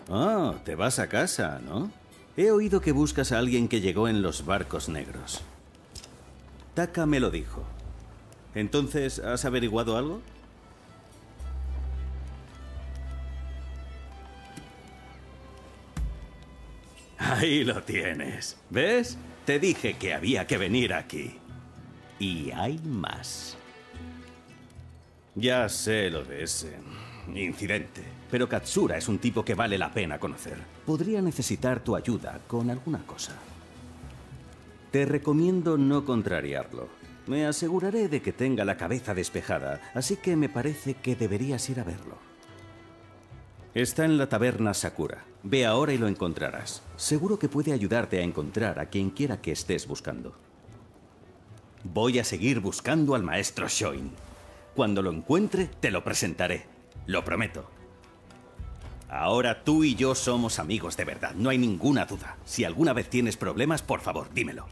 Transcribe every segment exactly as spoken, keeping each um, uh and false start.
Oh, te vas a casa, ¿no? He oído que buscas a alguien que llegó en los barcos negros. Taka me lo dijo. Entonces, ¿has averiguado algo? Ahí lo tienes. ¿Ves? Te dije que había que venir aquí. Y hay más. Ya sé lo de ese incidente, pero Katsura es un tipo que vale la pena conocer. Podría necesitar tu ayuda con alguna cosa. Te recomiendo no contrariarlo. Me aseguraré de que tenga la cabeza despejada, así que me parece que deberías ir a verlo. Está en la taberna Sakura. Ve ahora y lo encontrarás. Seguro que puede ayudarte a encontrar a quien quiera que estés buscando. Voy a seguir buscando al maestro Shoin. Cuando lo encuentre, te lo presentaré. Lo prometo. Ahora tú y yo somos amigos de verdad, no hay ninguna duda. Si alguna vez tienes problemas, por favor, dímelo.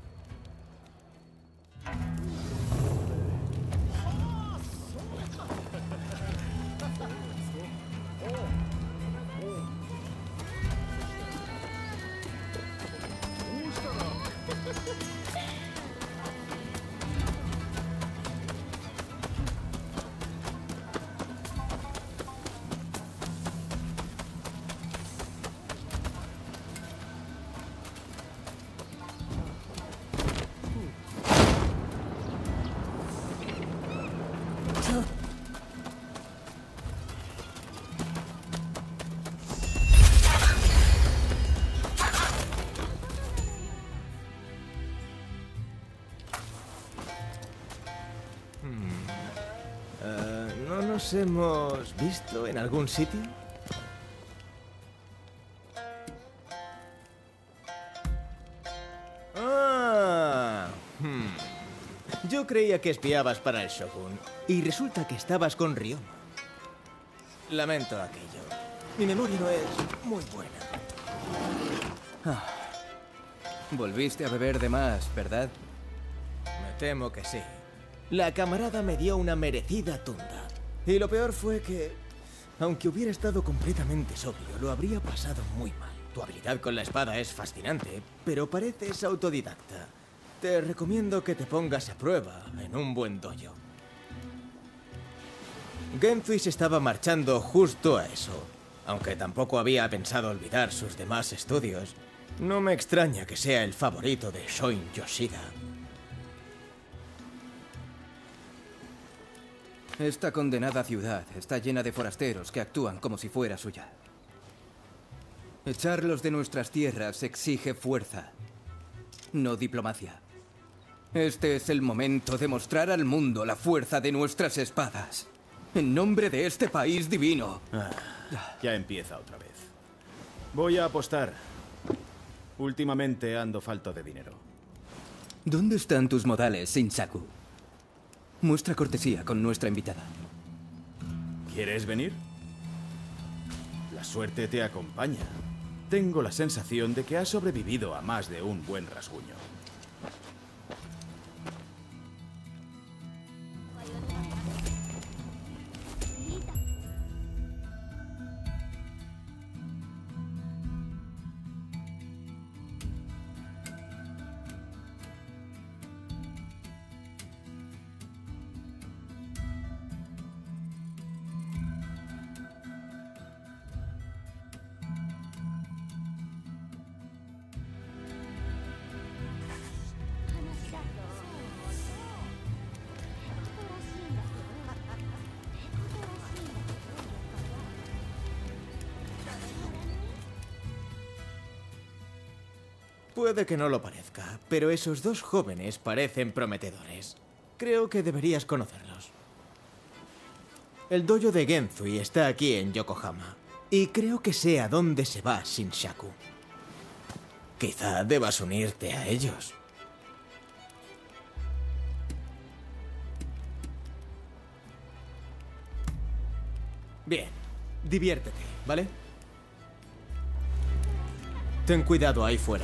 ¿Nos hemos visto en algún sitio? Ah, hmm. Yo creía que espiabas para el Shogun y resulta que estabas con Ryoma. Lamento aquello. Mi memoria no es muy buena. Ah. Volviste a beber de más, ¿verdad? Me temo que sí. La camarada me dio una merecida tunda. Y lo peor fue que, aunque hubiera estado completamente sobrio, lo habría pasado muy mal. Tu habilidad con la espada es fascinante, pero pareces autodidacta. Te recomiendo que te pongas a prueba en un buen dojo. Genzui se estaba marchando justo a eso. Aunque tampoco había pensado olvidar sus demás estudios, no me extraña que sea el favorito de Shoin Yoshida. Esta condenada ciudad está llena de forasteros que actúan como si fuera suya. Echarlos de nuestras tierras exige fuerza, no diplomacia. Este es el momento de mostrar al mundo la fuerza de nuestras espadas. En nombre de este país divino. Ah, ya empieza otra vez. Voy a apostar. Últimamente ando falto de dinero. ¿Dónde están tus modales, Shinsaku? Muestra cortesía con nuestra invitada. ¿Quieres venir? La suerte te acompaña. Tengo la sensación de que has sobrevivido a más de un buen rasguño. Puede que no lo parezca, pero esos dos jóvenes parecen prometedores. Creo que deberías conocerlos. El dojo de Genzui está aquí en Yokohama, y creo que sé a dónde se va Shinshaku. Quizá debas unirte a ellos. Bien, diviértete, ¿vale? Ten cuidado ahí fuera.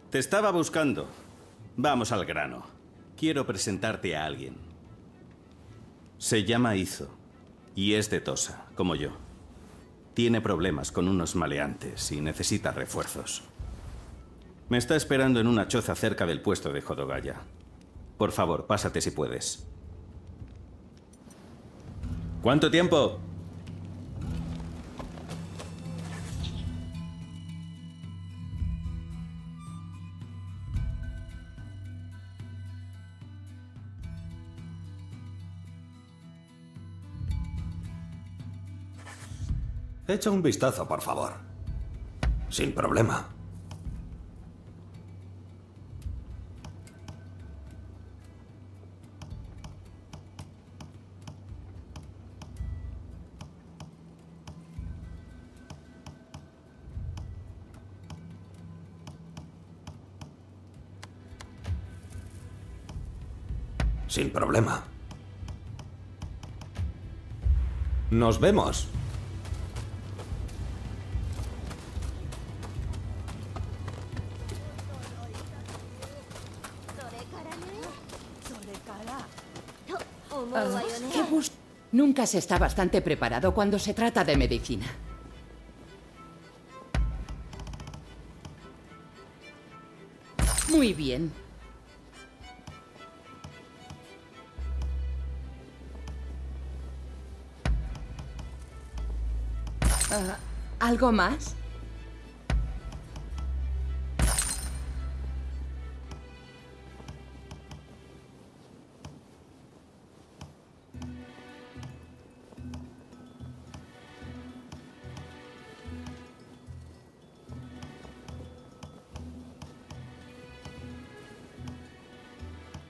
Te estaba buscando. Vamos al grano. Quiero presentarte a alguien. Se llama Izo y es de Tosa, como yo. Tiene problemas con unos maleantes y necesita refuerzos. Me está esperando en una choza cerca del puesto de Jodogaya. Por favor, pásate si puedes. ¿Cuánto tiempo? Echa un vistazo, por favor. Sin problema. Sin problema. Nos vemos. Ah, ¿qué bus- Nunca se está bastante preparado cuando se trata de medicina. Muy bien. Ah, ¿algo más?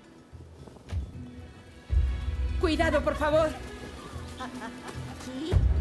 Cuidado, por favor. ¿Sí?